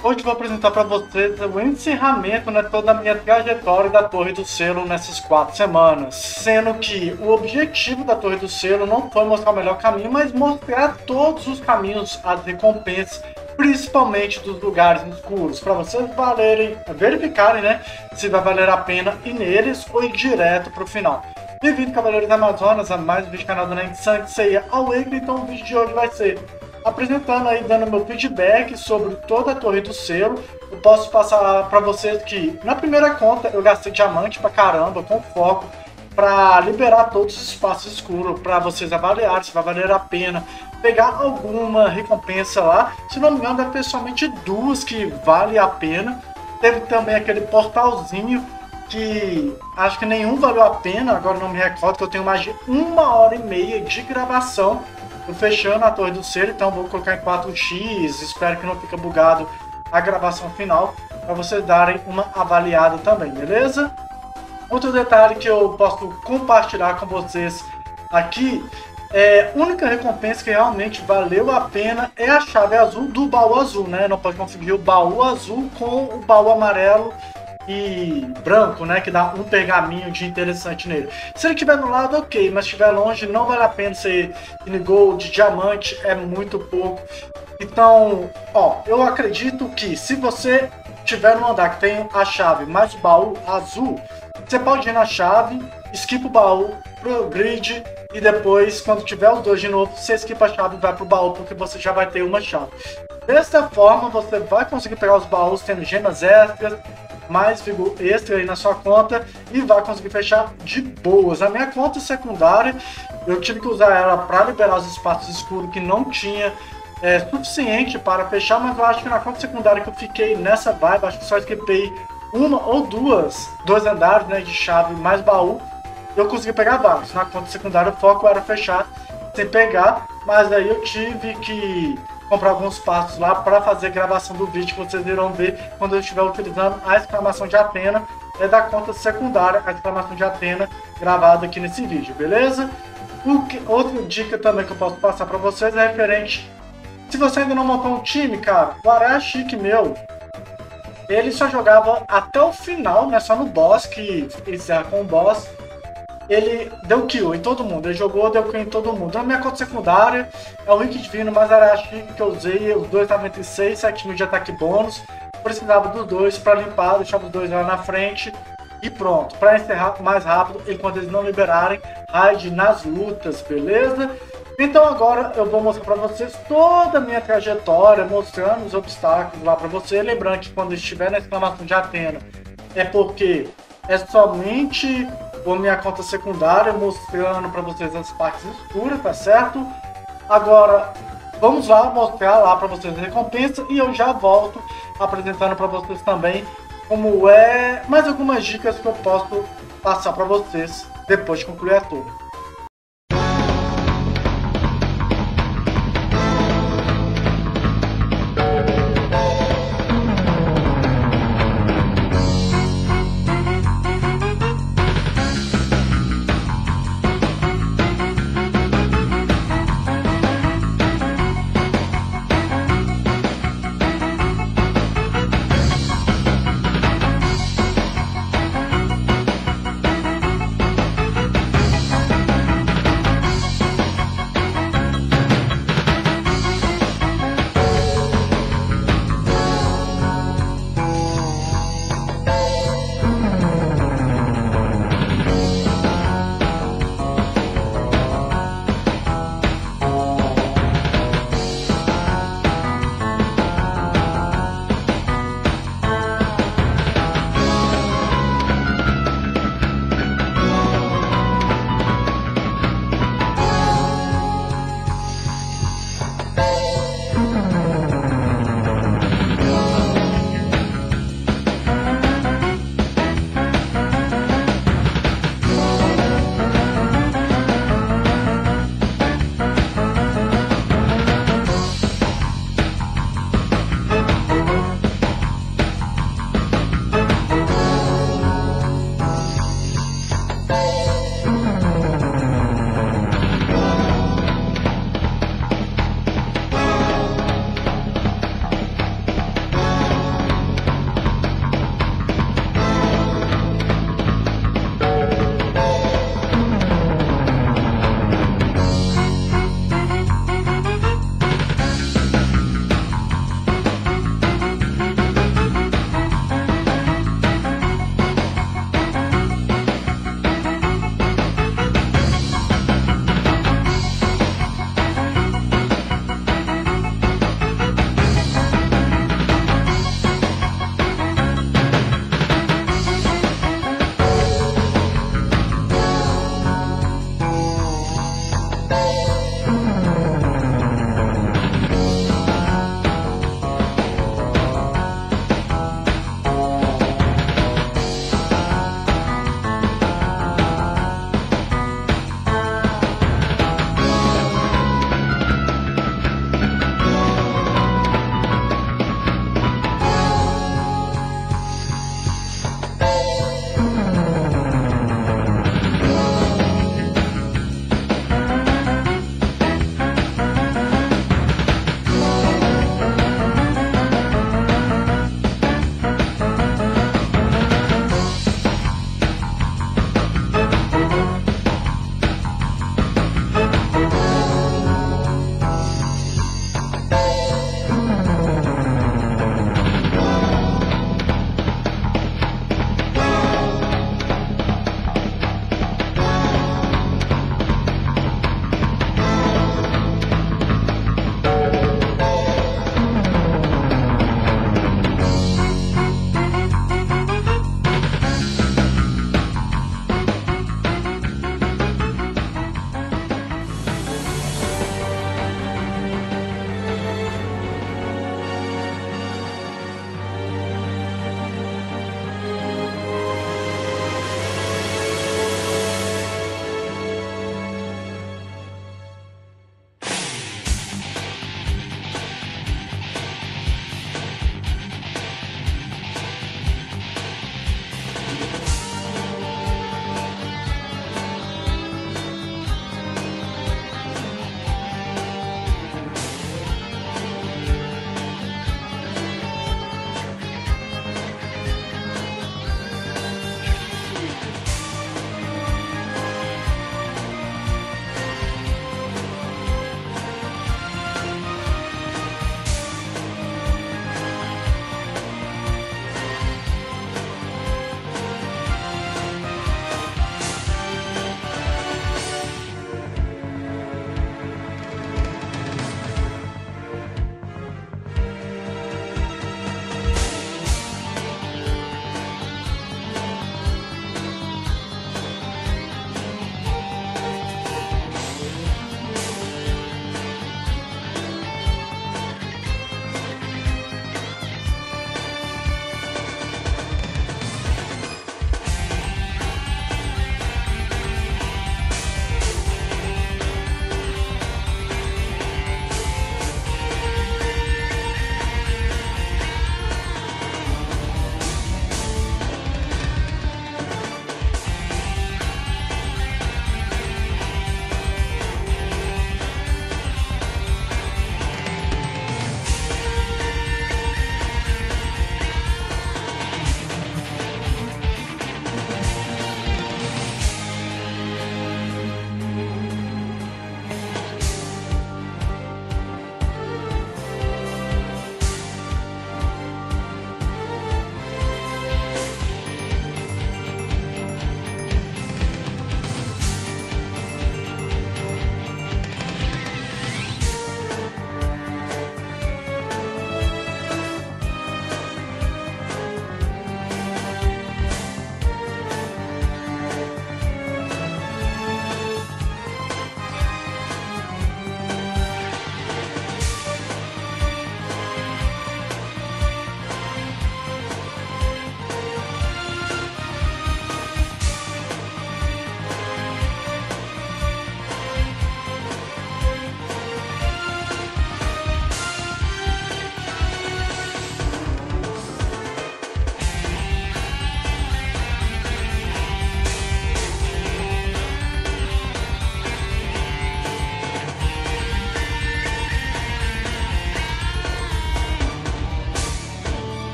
Hoje vou apresentar para vocês o encerramento, né, toda a minha trajetória da Torre do Selo nessas 4 semanas. Sendo que o objetivo da Torre do Selo não foi mostrar o melhor caminho, mas mostrar todos os caminhos, as recompensas, principalmente dos lugares escuros, para vocês verificarem, né, se vai valer a pena ir neles ou ir direto para o final. Bem-vindo, Cavaleiros da Amazonas, a mais um vídeo do canal do Nerd Sangue Seiya Awakening. Então o vídeo de hoje vai ser apresentando aí, dando meu feedback sobre toda a Torre do Selo. Eu posso passar para vocês que na primeira conta eu gastei diamante pra caramba, com foco, para liberar todos os espaços escuros, para vocês avaliarem se vai valer a pena pegar alguma recompensa lá. Se não me engano, deve ter somente 2 que vale a pena. Teve também aquele portalzinho que acho que nenhum valeu a pena, agora não me recordo, que eu tenho mais de 1h30 de gravação. Tô fechando a Torre do Selo, então vou colocar em 4x, espero que não fique bugado a gravação final, para vocês darem uma avaliada também, beleza? Outro detalhe que eu posso compartilhar com vocês aqui, a única recompensa que realmente valeu a pena é a chave azul do baú azul, né? Não pode confundir o baú azul com o baú amarelo e branco, né, que dá um pergaminho de interessante nele. Se ele estiver no lado, ok, mas se estiver longe, não vale a pena ser in gold, diamante, é muito pouco. Então, ó, eu acredito que se você tiver no andar que tem a chave mais o baú azul, você pode ir na chave, skip o baú pro grid e depois, quando tiver os dois de novo, você skip a chave e vai pro baú, porque você já vai ter uma chave. Dessa forma, você vai conseguir pegar os baús tendo gemas extras, mais vigor extra aí na sua conta e vai conseguir fechar de boas. Na minha conta secundária, eu tive que usar ela para liberar os espaços escuros que não tinha suficiente para fechar, mas eu acho que na conta secundária que eu fiquei nessa vibe, acho que só esquipei uma ou dois andares, né, de chave mais baú, eu consegui pegar vários. Na conta secundária o foco era fechar sem pegar, mas aí eu tive que comprar alguns passos lá para fazer a gravação do vídeo, que vocês irão ver quando eu estiver utilizando a exclamação de Athena da conta secundária, a exclamação de Athena gravada aqui nesse vídeo, beleza? Outra dica também que eu posso passar para vocês é referente, se você ainda não montou um time, cara, o Aranha Chique meu, ele só jogava até o final, né, só no boss, que encerra com o boss. Ele deu kill em todo mundo, ele jogou, deu kill em todo mundo. Na minha conta secundária, é o Rick Divino, mas era a Chique que eu usei, os dois estavam entre 6 e 7 mil de ataque bônus. Precisava dos dois para limpar, deixava os dois lá na frente e pronto. Para encerrar mais rápido, enquanto eles não liberarem raid nas lutas, beleza? Então agora eu vou mostrar para vocês toda a minha trajetória, mostrando os obstáculos lá para você. Lembrando que quando estiver na exclamação de Athena, é porque é somente a minha conta secundária mostrando para vocês as partes escuras, tá certo? Agora vamos lá mostrar lá para vocês a recompensa e eu já volto apresentando para vocês também como é mais algumas dicas que eu posso passar para vocês depois de concluir a torre.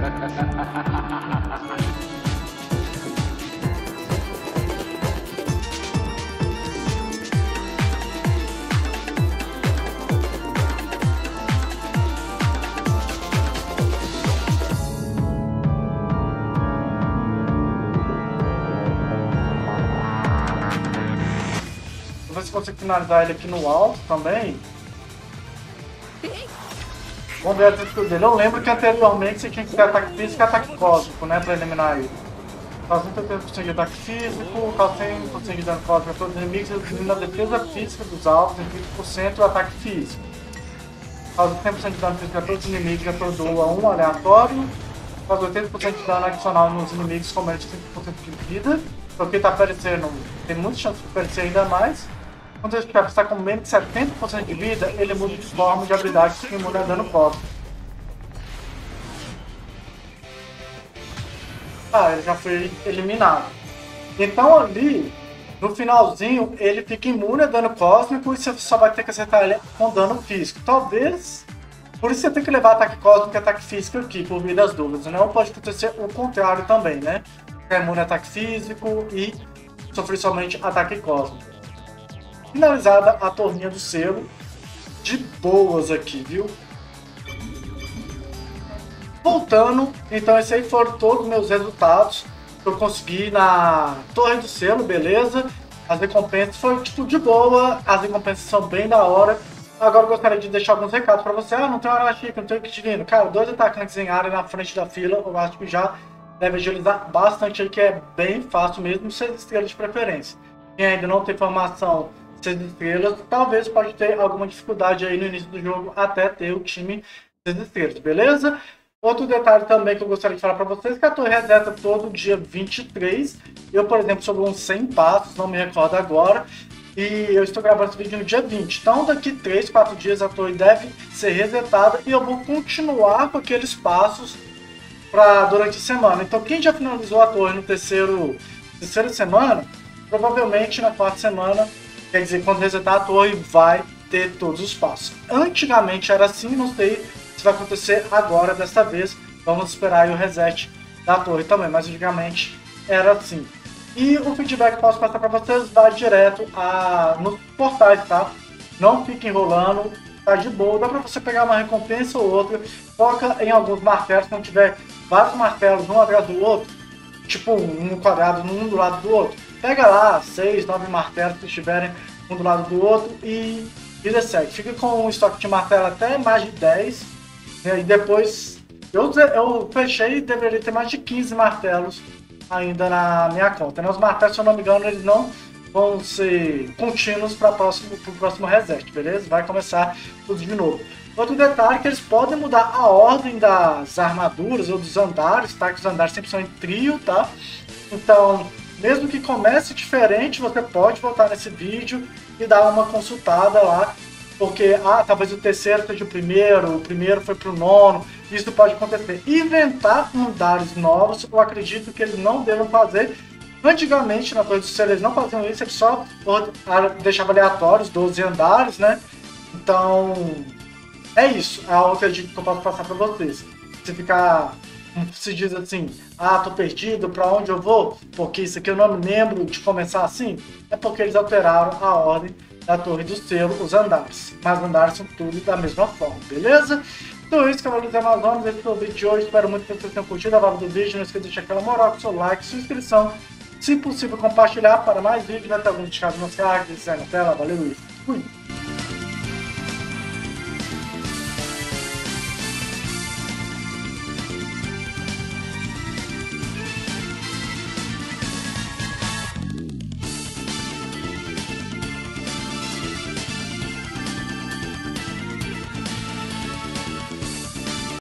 Vou ver se consigo finalizar ele aqui no alto também. Vamos ver a atitude dele. Eu lembro que anteriormente você tinha que ter ataque físico e ataque cósmico, né? Pra eliminar ele. Causa 33% de ataque físico, causa 100% de dano cósmico a todos os inimigos, elimina a defesa física dos alvos em 20% e o ataque físico. Causa 100% de dano físico a todos os inimigos e atordoa um aleatório. Causa 80% de dano adicional nos inimigos com menos de 5% de vida. Porque tá aparecendo, tem muita chance de aparecer ainda mais. Quando esse chefe está com menos de 70% de vida, ele muda de forma de habilidade que muda dano cósmico. Ah, ele já foi eliminado. Então ali, no finalzinho, ele fica imune a dano cósmico e você só vai ter que acertar ele com dano físico. Talvez, por isso você tem que levar ataque cósmico e ataque físico aqui, por via das dúvidas. Não pode acontecer o contrário também, né? É imune a ataque físico e sofrer somente ataque cósmico. Finalizada a torninha do selo, de boas aqui, viu? Voltando, então esses aí foram todos os meus resultados que eu consegui na torre do selo, beleza? As recompensas foram tipo de boa, as recompensas são bem da hora. Agora eu gostaria de deixar alguns recados pra você. Ah, não tem hora chique, não tem o que divino. Cara, 2 atacantes em área na frente da fila, eu acho que já deve agilizar bastante aí, que é bem fácil mesmo, 6 estrelas de preferência. Quem ainda não tem formação 6 estrelas, talvez pode ter alguma dificuldade aí no início do jogo até ter o time 6 estrelas, beleza? Outro detalhe também que eu gostaria de falar para vocês é que a torre reseta todo dia 23. Eu, por exemplo, subi uns 100 passos, não me recordo agora, e eu estou gravando esse vídeo no dia 20. Então daqui 3, 4 dias a torre deve ser resetada e eu vou continuar com aqueles passos durante a semana. Então quem já finalizou a torre no terceira semana, provavelmente na 4ª semana, quer dizer, quando resetar a torre, vai ter todos os passos. Antigamente era assim, não sei se vai acontecer agora desta vez. Vamos esperar aí o reset da torre também, mas antigamente era assim. E o feedback que posso passar para vocês vai direto nos portais, tá? Não fique enrolando, tá de boa. Dá para você pegar uma recompensa ou outra, foca em alguns martelos, quando tiver vários martelos um atrás do outro, tipo um quadrado um do lado do outro. Pega lá 6, 9 martelos que estiverem um do lado do outro e vida segue. Fica com um estoque de martelo até mais de 10, né? E depois eu fechei e deveria ter mais de 15 martelos ainda na minha conta, né? Os martelos, se eu não me engano, eles não vão ser contínuos para o próximo reset, beleza? Vai começar tudo de novo. Outro detalhe é que eles podem mudar a ordem das armaduras ou dos andares, tá? Que os andares sempre são em trio, tá? Então, mesmo que comece diferente, você pode voltar nesse vídeo e dar uma consultada lá, porque talvez o terceiro seja o primeiro foi pro nono, isso pode acontecer. Inventar andares novos, eu acredito que eles não devem fazer. Antigamente, na Torre do Selo, eles não faziam isso, eles só deixavam aleatórios, 12 andares, né? Então, é isso. É a outra dica que eu posso passar para vocês. Se ficar, se diz assim, tô perdido, para onde eu vou? Porque isso aqui eu não me lembro de começar assim. É porque eles alteraram a ordem da Torre do Selo, os andares. Mas os andares são tudo da mesma forma, beleza? Então é isso, Cavaleiros Amazonas. Esse foi o vídeo de hoje. Espero muito que vocês tenham curtido a vibe do vídeo. Não esqueça de deixar aquela moral com seu like, sua inscrição. Se possível, compartilhar para mais vídeos. Vai ter algum indicado nos cards, na tela. Valeu e fui!